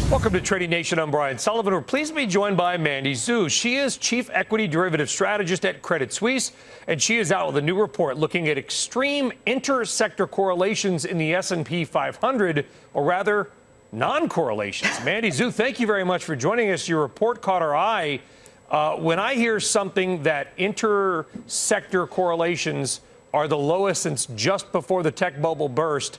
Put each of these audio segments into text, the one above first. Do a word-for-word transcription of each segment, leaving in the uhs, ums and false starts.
Welcome to Trading Nation. I'm Brian Sullivan. We're pleased to be joined by Mandy Zhu. She is Chief Equity Derivative Strategist at Credit Suisse, and she is out with a new report looking at extreme inter-sector correlations in the S and P five hundred, or rather, non-correlations. Mandy Zhu, thank you very much for joining us. Your report caught our eye. Uh, when I hear something that inter-sector correlations are the lowest since just before the tech bubble burst,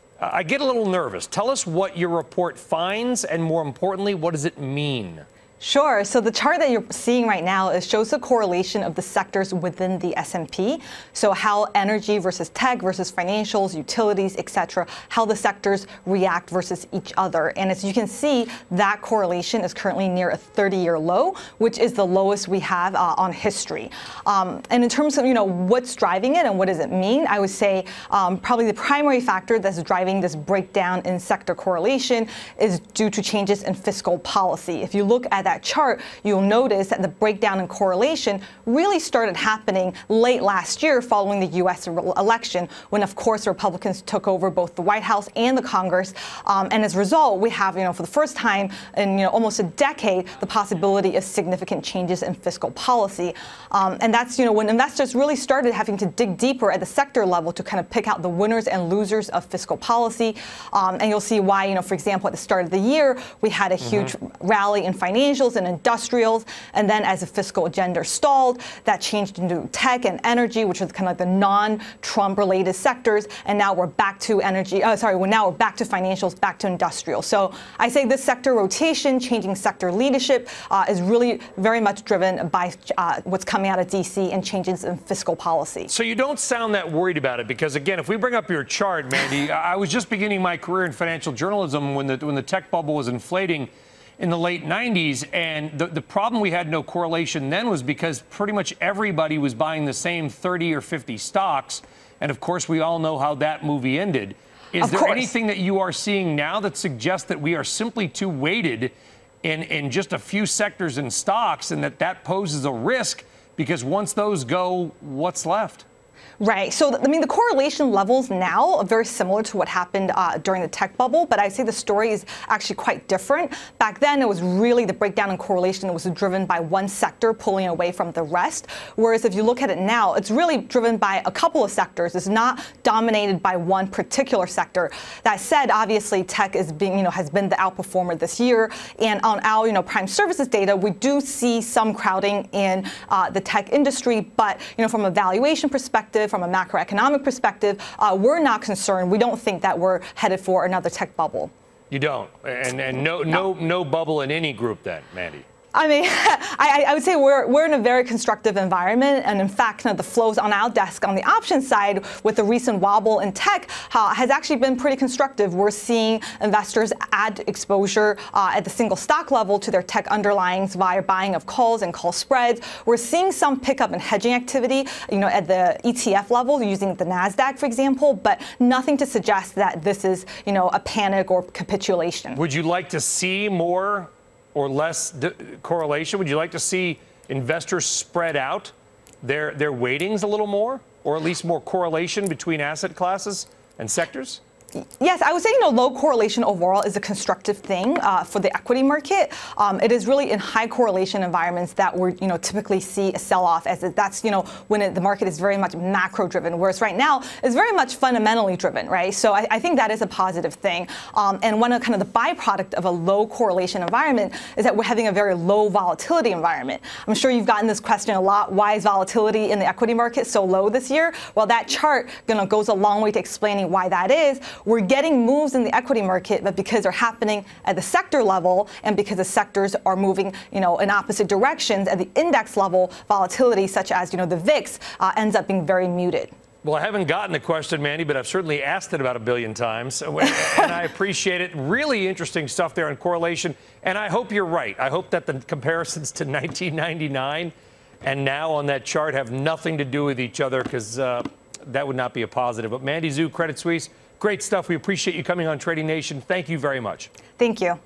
I get a little nervous. Tell us what your report finds, and more importantly, what does it mean? Sure. So the chart that you're seeing right now is shows the correlation of the sectors within the S and P. So how energy versus tech versus financials, utilities, et cetera, how the sectors react versus each other. And as you can see, that correlation is currently near a thirty-year low, which is the lowest we have uh, on history. Um, and in terms of, you know, what's driving it and what does it mean, I would say um, probably the primary factor that's driving this breakdown in sector correlation is due to changes in fiscal policy. If you look at that chart, you'll notice that the breakdown in correlation really started happening late last year following the U S election, when, of course, Republicans took over both the White House and the Congress. Um, and as a result, we have, you know, for the first time in, you know, almost a decade, the possibility of significant changes in fiscal policy. Um, and that's, you know, when investors really started having to dig deeper at the sector level to kind of pick out the winners and losers of fiscal policy. Um, and you'll see why, you know, for example, at the start of the year, we had a huge mm-hmm. rally in financials and industrials, and then as the fiscal agenda stalled, that changed into tech and energy, which was kind of like the non-Trump related sectors, and now we're back to energy, uh, sorry, well, now we're back to financials, back to industrial. So I say this sector rotation, changing sector leadership, uh, is really very much driven by uh, what's coming out of D C and changes in fiscal policy. So you don't sound that worried about it, because again, if we bring up your chart, Mandy, I was just beginning my career in financial journalism when the, when the tech bubble was inflating in the late nineties, and the, the problem we had no correlation then was because pretty much everybody was buying the same thirty or fifty stocks, and of course we all know how that movie ended. Is of there course. anything that you are seeing now that suggests that we are simply too weighted in, in just a few sectors and stocks, and that that poses a risk, because once those go, what's left? Right. So, I mean, the correlation levels now are very similar to what happened uh, during the tech bubble, but I'd say the story is actually quite different. Back then, it was really the breakdown in correlation that was driven by one sector pulling away from the rest. Whereas if you look at it now, it's really driven by a couple of sectors. It's not dominated by one particular sector. That said, obviously, tech is being, you know, has been the outperformer this year. And on our, you know, prime services data, we do see some crowding in uh, the tech industry. But, you know, from a valuation perspective, from a macroeconomic perspective, uh, we're not concerned. We don't think that we're headed for another tech bubble. You don't, and and no no no, no bubble in any group then, Mandy. I mean, I, I would say we're, we're in a very constructive environment. And in fact, kind of the flows on our desk on the options side with the recent wobble in tech uh, has actually been pretty constructive. We're seeing investors add exposure uh, at the single stock level to their tech underlyings via buying of calls and call spreads. We're seeing some pickup in hedging activity, you know, at the E T F level using the NASDAQ, for example, but nothing to suggest that this is, you know, a panic or capitulation. Would you like to see more or less correlation? Would you like to see investors spread out their their weightings a little more, or at least more correlation between asset classes and sectors? Yes, I would say, you know, low correlation overall is a constructive thing uh, for the equity market. Um, it is really in high correlation environments that we, you know, typically see a sell-off, as it, that's, you know, when it, the market is very much macro-driven, whereas right now it's very much fundamentally driven, right? So I, I think that is a positive thing. Um, and one of kind of the byproduct of a low correlation environment is that we're having a very low volatility environment. I'm sure you've gotten this question a lot. Why is volatility in the equity market so low this year? Well, that chart, you know, goes a long way to explaining why that is. We're getting moves in the equity market, but because they're happening at the sector level and because the sectors are moving, you know, in opposite directions at the index level, volatility, such as, you know, the V I X, uh, ends up being very muted. Well, I haven't gotten the question, Mandy, but I've certainly asked it about a billion times, and I appreciate it. Really interesting stuff there on correlation, and I hope you're right. I hope that the comparisons to nineteen ninety-nine and now on that chart have nothing to do with each other, because uh, that would not be a positive. But Mandy Zhu, Credit Suisse, great stuff. We appreciate you coming on Trading Nation. Thank you very much. Thank you.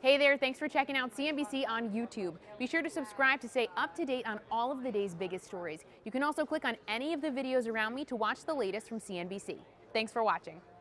Hey there, thanks for checking out C N B C on YouTube. Be sure to subscribe to stay up to date on all of the day's biggest stories. You can also click on any of the videos around me to watch the latest from C N B C. Thanks for watching.